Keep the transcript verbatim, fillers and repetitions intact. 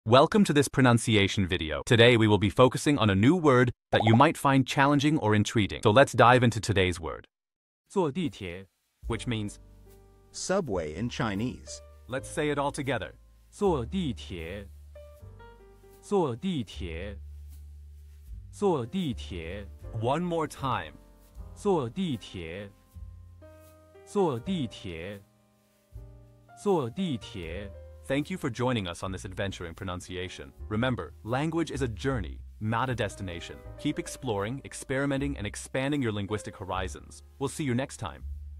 Welcome to this pronunciation video. Today we will be focusing on a new word that you might find challenging or intriguing. So let's dive into today's word. 坐地铁 Which means, Subway in Chinese. let's say it all together. 坐地铁坐地铁坐地铁 One more time. 坐地铁坐地铁坐地铁 Thank you for joining us on this adventure in pronunciation. Remember, language is a journey, not a destination. Keep exploring, experimenting, and expanding your linguistic horizons. We'll see you next time.